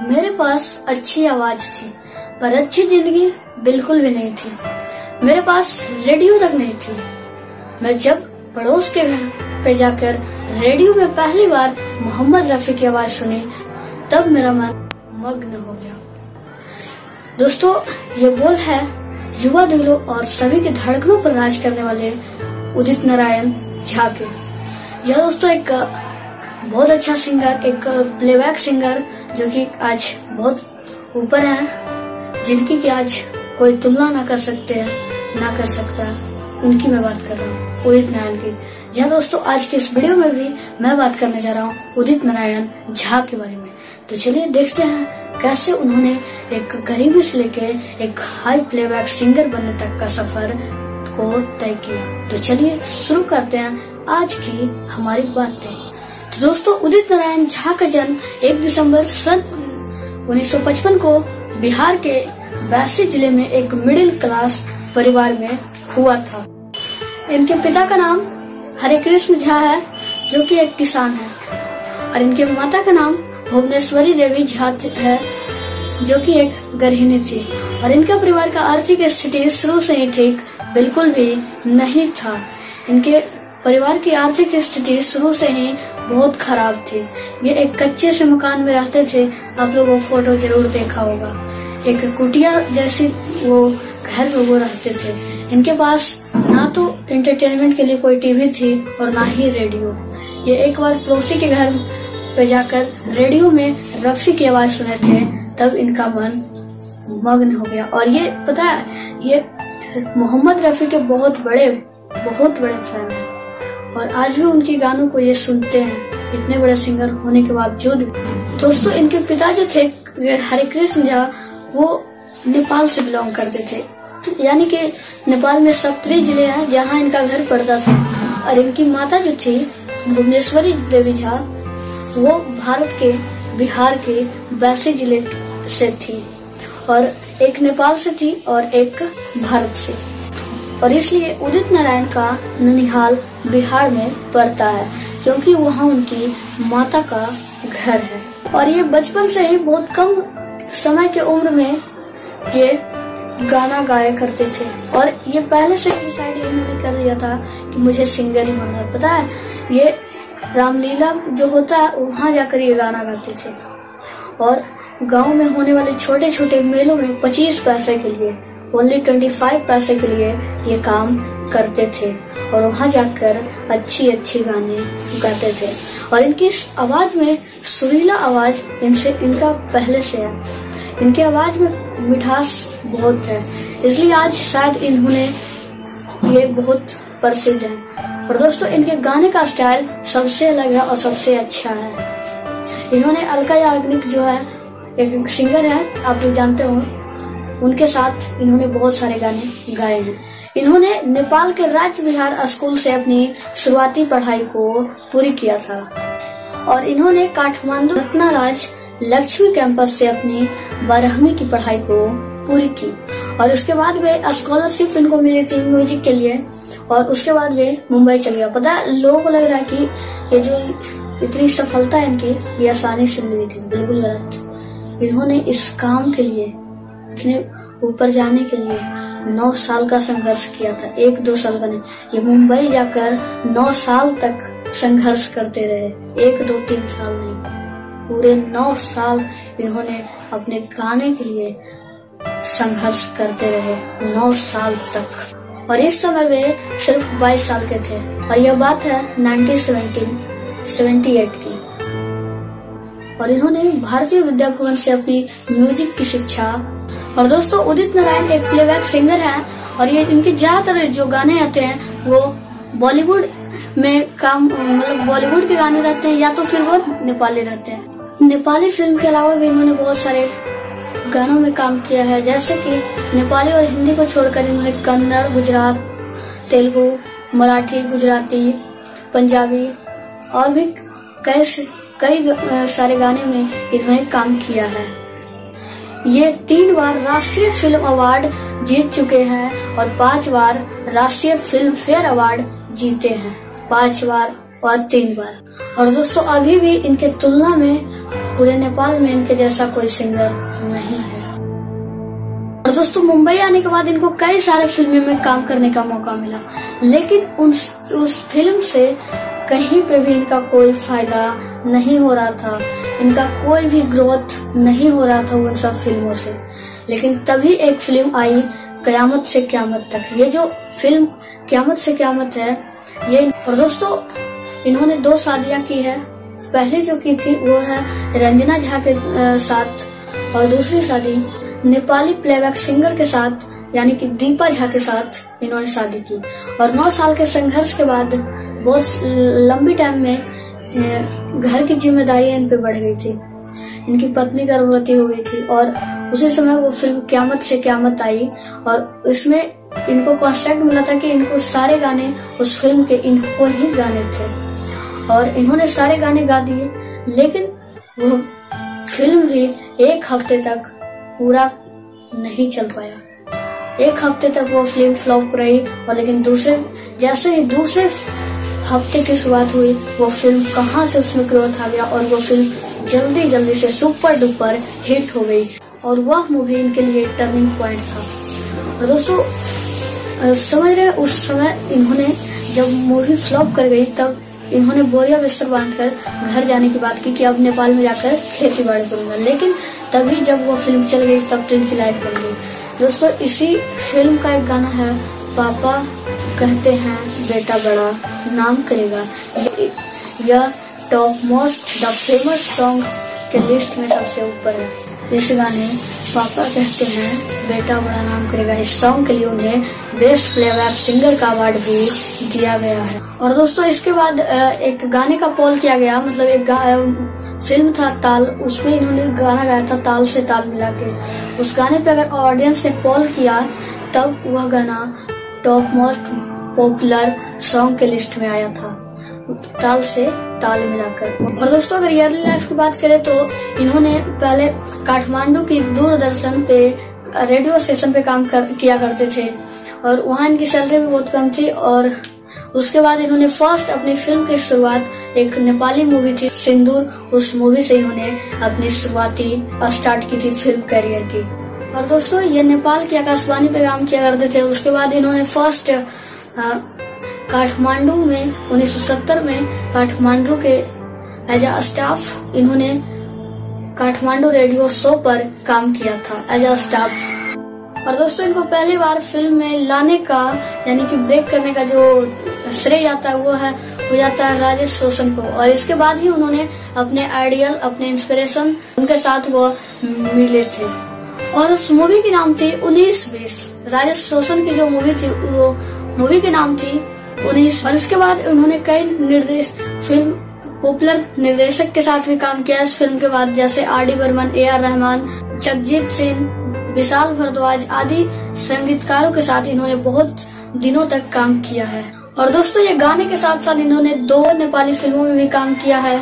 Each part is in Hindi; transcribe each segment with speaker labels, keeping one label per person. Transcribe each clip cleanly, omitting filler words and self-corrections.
Speaker 1: मेरे पास अच्छी आवाज थी पर अच्छी जिंदगी बिल्कुल भी नहीं थी। मेरे पास रेडियो तक नहीं थी। मैं जब पड़ोस के घर पे जाकर रेडियो में पहली बार मोहम्मद रफी की आवाज सुनी तब मेरा मन मग्न हो गया। दोस्तों, ये बोल है युवा दिलों और सभी के धड़कनों पर राज करने वाले उदित नारायण झा के। यह दोस्तों एक बहुत अच्छा सिंगर, एक प्लेबैक सिंगर जो कि आज बहुत ऊपर है, जिनकी कि आज कोई तुलना ना कर सकता, उनकी मैं बात कर रहा हूँ, उदित नारायण की। जी दोस्तों, आज के इस वीडियो में भी मैं बात करने जा रहा हूँ उदित नारायण झा के बारे में। तो चलिए देखते हैं कैसे उन्होंने एक गरीबी से लेके एक हाई प्लेबैक सिंगर बनने तक का सफर को तय किया। तो चलिए शुरू करते हैं आज की हमारी बातें। तो दोस्तों, उदित नारायण झा का जन्म 1 दिसंबर सन 1955 को बिहार के बैसी जिले में एक मिडिल क्लास परिवार में हुआ था। इनके पिता का नाम हरे कृष्ण झा है जो कि एक किसान है, और इनके माता का नाम भुवनेश्वरी देवी झा है जो कि एक गृहिणी थी। और इनका परिवार का आर्थिक स्थिति शुरू से ही ठीक बिल्कुल भी नहीं था। इनके परिवार की आर्थिक स्थिति शुरू से ही बहुत खराब थी। ये एक कच्चे से मकान में रहते थे। आप लोगों को फोटो जरूर देखा होगा। एक कुटिया जैसी वो घर में वो रहते थे। इनके पास ना तो एंटरटेनमेंट के लिए कोई टीवी थी और ना ही रेडियो। ये एक बार पड़ोसी के घर पे जाकर रेडियो में रफी की आवाज सुने थे, तब इनका मन मग्न हो गया। और ये पता है, ये मोहम्मद रफी के बहुत बड़े फैन हैं और आज भी उनके गानों को ये सुनते हैं, इतने बड़े सिंगर होने के बावजूद। दोस्तों, इनके पिता जो थे हरे कृष्ण झा, वो नेपाल से बिलोंग करते थे। यानी कि नेपाल में 70 जिले हैं जहाँ इनका घर पड़ता था। और इनकी माता जो थी भुवनेश्वरी देवी झा, वो भारत के बिहार के बैसी जिले से थी, और एक नेपाल से थी और एक भारत से। और इसलिए उदित नारायण का ननिहाल बिहार में पड़ता है, क्योंकि वहाँ उनकी माता का घर है। और ये बचपन से ही बहुत कम समय के उम्र में ये गाना गाया करते थे। और ये पहले से डिसाइड इन्होंने कर लिया था कि मुझे सिंगर ही बनना है। पता है, ये रामलीला जो होता है वहाँ जाकर ये गाना गाते थे, और गांव में होने वाले छोटे छोटे मेलों में 25 पैसे के लिए, ओनली 25 पैसे के लिए ये काम करते थे, और वहाँ जाकर अच्छी गाने गाते थे। और इनकी आवाज में सुरीला आवाज इनका पहले से है। इनकी आवाज में मिठास बहुत है, इसलिए आज शायद इन्होंने ये बहुत प्रसिद्ध है। और दोस्तों, इनके गाने का स्टाइल सबसे अलग है और सबसे अच्छा है। इन्होंने अलका याग्निक जो है एक सिंगर है, आप जो जानते हो, उनके साथ इन्होंने बहुत सारे गाने गाए हैं। इन्होंने नेपाल के राज्य बिहार स्कूल से अपनी शुरुआती पढ़ाई को पूरी किया था, और इन्होंने काठमांडू रत्नाराज लक्ष्मी कैंपस से अपनी 12वीं की पढ़ाई को पूरी की। और उसके बाद वे स्कॉलरशिप इनको मिली थी म्यूजिक के लिए, और उसके बाद वे मुंबई चले गए। पता है, लोगों को लग रहा है कि ये जो इतनी सफलता है इनकी, ये आसानी से मिली थी। बिल्कुल गलत। इन्होंने इस काम के लिए, इतने ऊपर जाने के लिए 9 साल का संघर्ष किया था। 1-2 साल का नहीं, ये मुंबई जाकर 9 साल तक संघर्ष करते रहे। 1-2-3 साल नहीं, पूरे 9 साल इन्होंने अपने गाने के लिए संघर्ष करते रहे, 9 साल तक। और इस समय वे सिर्फ 22 साल के थे, और यह बात है 1978 की। और इन्होंने भारतीय विद्या भवन से अपनी म्यूजिक की शिक्षा। और दोस्तों, उदित नारायण एक प्लेबैक सिंगर हैं, और ये इनके ज्यादातर जो गाने आते हैं वो बॉलीवुड में काम, मतलब बॉलीवुड के गाने रहते हैं, या तो फिर वो नेपाली रहते हैं। नेपाली फिल्म के अलावा भी इन्होंने बहुत सारे गानों में काम किया है, जैसे कि नेपाली और हिंदी को छोड़कर इन्होंने कन्नड़, गुजरात, तेलुगु, मराठी, गुजराती, पंजाबी और भी कई सारे गाने में इन्होंने काम किया है। ये 3 बार राष्ट्रीय फिल्म अवार्ड जीत चुके हैं और 5 बार राष्ट्रीय फिल्म फेयर अवार्ड जीते हैं। 5 बार और 3 बार। और दोस्तों अभी भी इनके तुलना में पूरे नेपाल में इनके जैसा कोई सिंगर नहीं है। और दोस्तों मुंबई आने के बाद इनको कई सारे फिल्मों में काम करने का मौका मिला, लेकिन उस फिल्म से कहीं पे भी इनका कोई फायदा नहीं हो रहा था, इनका कोई भी ग्रोथ नहीं हो रहा था उन सब फिल्मों से। लेकिन तभी एक फिल्म आई कयामत से कयामत तक। ये जो फिल्म कयामत से कयामत है ये, और दोस्तों इन्होंने 2 शादियां की है। पहली जो की थी वो है रंजना झा के साथ, और दूसरी शादी नेपाली प्लेबैक सिंगर के साथ यानी कि दीपा झा के साथ इन्होंने शादी की। और 9 साल के संघर्ष के बाद बहुत लंबी टाइम में घर की जिम्मेदारी इन पे बढ़ गई थी। इनकी पत्नी गर्भवती हो गई थी और उसी समय वो फिल्म कयामत से कयामत आई, और इसमें इनको कॉन्ट्रैक्ट मिला था कि इनको सारे गाने उस फिल्म के इनको ही गाने थे, और इन्होंने सारे गाने गा दिए। लेकिन वो फिल्म भी 1 हफ्ते तक पूरा नहीं चल पाया। 1 हफ्ते तक वो फिल्म फ्लॉप रही, और लेकिन जैसे ही दूसरे हफ्ते की शुरुआत हुई वो फिल्म कहां से उसमें ग्रोथ आ गया, और वो फिल्म जल्दी से सुपर डुपर हिट हो गई, और वह मूवी इनके लिए टर्निंग पॉइंट था। और दोस्तों समझ रहे उस समय इन्होंने जब मूवी फ्लॉप कर गई तब इन्होंने बोरिया बिस्तर बांधकर घर जाने की बात की कि अब नेपाल में जाकर खेती बाड़ी करूंगा। लेकिन तभी जब वो फिल्म चल गई तब तो इनकी लाइफ बन गई। दोस्तों इसी फिल्म का एक गाना है पापा कहते हैं बेटा बड़ा नाम करेगा। यह top most the famous song के लिस्ट में सबसे ऊपर है। इस गाने पापा कहते हैं बेटा बड़ा नाम करेगा, इस सॉन्ग के लिए उन्हें बेस्ट प्लेबैक सिंगर का अवार्ड भी दिया गया है। और दोस्तों इसके बाद एक गाने का पोल किया गया, मतलब एक फिल्म था ताल, उसमें इन्होंने गाना गाया था ताल से ताल मिला के। उस गाने पे अगर ऑडियंस ने पोल किया तब वह गाना टॉप मोस्ट पॉपुलर सॉन्ग के लिस्ट में आया था, ताल से ताल मिलाकर। और दोस्तों अगर रियल लाइफ की बात करें तो इन्होंने पहले काठमांडू की दूरदर्शन पे रेडियो स्टेशन पे काम किया करते थे, और वहाँ इनकी सैलरी भी बहुत कम थी। और उसके बाद इन्होंने फर्स्ट अपनी फिल्म की शुरुआत एक नेपाली मूवी थी सिंदूर, उस मूवी से इन्होंने अपनी शुरुआती स्टार्ट की थी फिल्म करियर की। और दोस्तों ये नेपाल की आकाशवाणी पे काम किया करते थे। उसके बाद इन्होंने फर्स्ट काठमांडू में 1970 में काठमांडू के एज अ स्टाफ इन्होंने काठमांडू रेडियो शो पर काम किया था एज अ स्टाफ। और दोस्तों इनको पहली बार फिल्म में लाने का यानी कि ब्रेक करने का जो श्रेय आता है वो जाता है राजेश रोशन को। और इसके बाद ही उन्होंने अपने आइडियल अपने इंस्पिरेशन उनके साथ वो मिले थे, और उस मूवी की नाम थी 19-20। राजेश रोशन की जो मूवी थी वो मूवी के नाम थी 19। और इसके बाद उन्होंने कई फिल्म पॉपुलर निर्देशक के साथ भी काम किया इस फिल्म के बाद, जैसे R.D. बर्मन, A.R. रहमान, जगजीत सिंह, विशाल भारद्वाज आदि संगीतकारों के साथ इन्होंने बहुत दिनों तक काम किया है। और दोस्तों ये गाने के साथ साथ इन्होंने 2 नेपाली फिल्मों में भी काम किया है।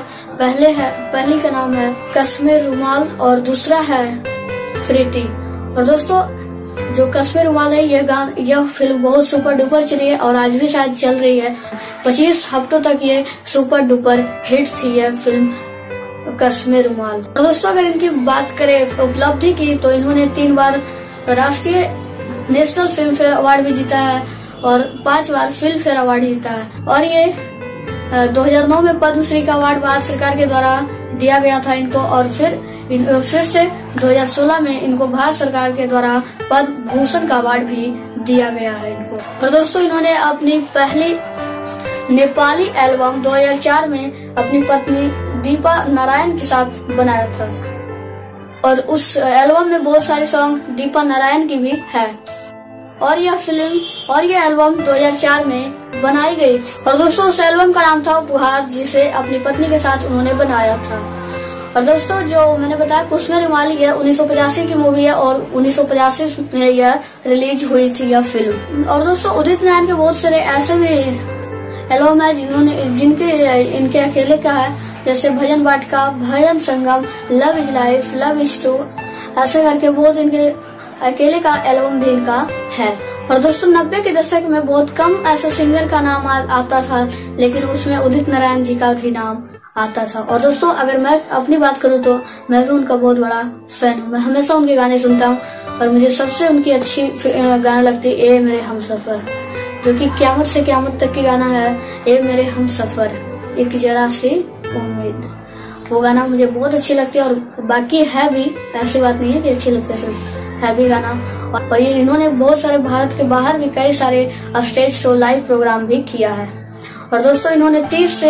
Speaker 1: पहली का नाम है कश्मीर रुमाल और दूसरा है प्रीति। और दोस्तों जो कश्मीर रुमाल है यह फिल्म बहुत सुपर डुपर चली है और आज भी शायद चल रही है। 25 हफ्तों तक ये सुपर डुपर हिट थी यह फिल्म कश्मीर रुमाल। और दोस्तों अगर इनकी बात करें उपलब्धि की तो इन्होंने 3 बार राष्ट्रीय नेशनल फिल्म फेयर अवार्ड भी जीता है और 5 बार फिल्म फेयर अवार्ड जीता है। और ये 2009 में पद्मश्री का अवार्ड भारत सरकार के द्वारा दिया गया था इनको, और फिर से 2016 में इनको भारत सरकार के द्वारा पद्म भूषण का अवार्ड भी दिया गया है इनको। और दोस्तों इन्होंने अपनी पहली नेपाली एल्बम 2004 में अपनी पत्नी दीपा नारायण के साथ बनाया था, और उस एल्बम में बहुत सारे सॉन्ग दीपा नारायण की भी है। और यह एल्बम 2004 में बनाई गई थी। और दोस्तों उस एल्बम का नाम था उपहार, जिसे अपनी पत्नी के साथ उन्होंने बनाया था। और दोस्तों जो मैंने बताया कश्मीर रुमाल है 1985 की मूवी है और 1985 में यह रिलीज हुई थी यह फिल्म। और दोस्तों उदित नारायण के बहुत सारे ऐसे भी एल्बम है इनके अकेले का है, जैसे भजन बाटका, भजन संगम, love is life, love is too, ऐसे करके बहुत इनके अकेले का एल्बम भी इनका है। और दोस्तों 90 के दशक में बहुत कम ऐसे सिंगर का नाम आता था, लेकिन उसमें उदित नारायण जी का भी नाम आता था। और दोस्तों अगर मैं अपनी बात करूं तो मैं भी उनका बहुत बड़ा फैन हूं। मैं हमेशा उनके गाने सुनता हूं और मुझे सबसे उनकी अच्छी गाना लगती है ए मेरे हमसफर, जो कि क़यामत से क़यामत तक की गाना है। ए मेरे हमसफर एक जरा सी उम्मीद, वो गाना मुझे बहुत अच्छी लगती है। और बाकी है भी, ऐसी बात नहीं है कि अच्छी लगती है, सिर्फ है भी गाना। और ये इन्होंने बहुत सारे भारत के बाहर भी कई सारे स्टेज शो लाइव प्रोग्राम भी किया है। और दोस्तों इन्होंने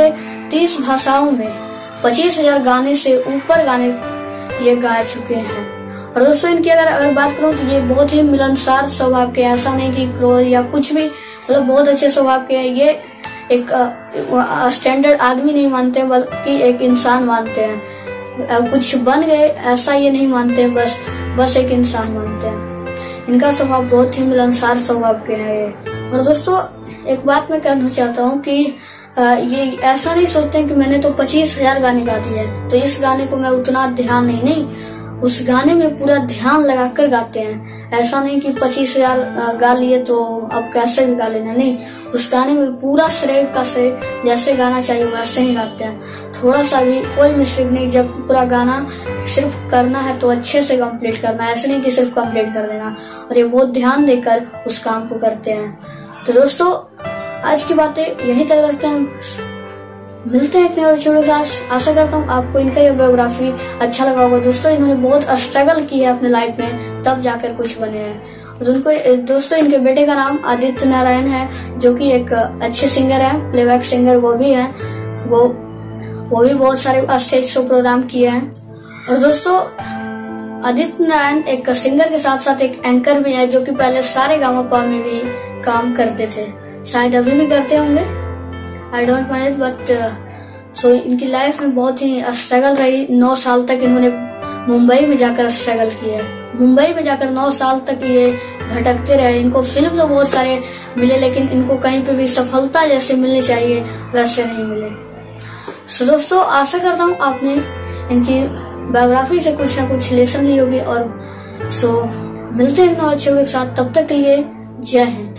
Speaker 1: 30 भाषाओं में 25,000 गाने से ऊपर गाने ये गा चुके हैं। और दोस्तों इनकी अगर बात करूं तो ये बहुत ही मिलनसार स्वभाव के, ऐसा नहीं कि क्रोध या कुछ भी, मतलब बहुत अच्छे स्वभाव के हैं। ये एक स्टैंडर्ड आदमी नहीं मानते, बल्कि एक इंसान मानते हैं। कुछ बन गए ऐसा ये नहीं मानते, बस एक इंसान मानते हैं। इनका स्वभाव बहुत ही मिलनसार स्वभाव के है ये। और दोस्तों एक बात मैं कहना चाहता हूँ कि ये ऐसा नहीं सोचते कि मैंने तो 25,000 गाने गा दिए तो इस गाने को मैं उतना ध्यान नहीं, उस गाने में पूरा ध्यान लगाकर गाते हैं। ऐसा नहीं कि 25,000 गा लिए तो अब कैसे भी गा लेना, नहीं, उस गाने में पूरा श्रेय का श्रेय, जैसे गाना चाहिए वैसे ही गाते हैं। थोड़ा सा भी कोई मिस्टेक नहीं। जब पूरा गाना सिर्फ करना है तो अच्छे से कंप्लीट करना है, ऐसे नहीं कि सिर्फ कंप्लीट कर देना। और ये बहुत ध्यान देकर उस काम को करते हैं। तो दोस्तों आज की बातें यहीं तक रखते हैं, मिलते हैं एक नए वीडियो के साथ। आशा करता हूँ आपको इनका ये बायोग्राफी अच्छा लगा होगा। दोस्तों इन्होंने बहुत स्ट्रगल की है अपने लाइफ में, तब जाकर कुछ बने हैं। दोस्तों इनके बेटे का नाम उदित नारायण है, जो कि एक अच्छे सिंगर है, प्लेबैक सिंगर वो भी है। वो भी बहुत सारे स्टेज शो प्रोग्राम किए हैं। और दोस्तों उदित नारायण एक सिंगर के साथ साथ एक एंकर भी है, जो कि पहले सारेगामापा में भी काम करते थे, शायद अभी भी करते होंगे, I don't mind, but so इनकी लाइफ में बहुत ही स्ट्रगल रही। 9 साल तक इन्होंने मुंबई में जाकर स्ट्रगल किया है। मुंबई में जाकर 9 साल तक ये भटकते रहे। इनको फिल्म तो बहुत सारे मिले, लेकिन इनको कहीं पे भी सफलता जैसे मिलनी चाहिए वैसे नहीं मिले। सो दोस्तों आशा करता हूँ आपने इनकी बायोग्राफी से कुछ ना कुछ लेसन ली होगी। और सो मिलते हैं अच्छे के साथ, तब तक के लिए जय हिंद।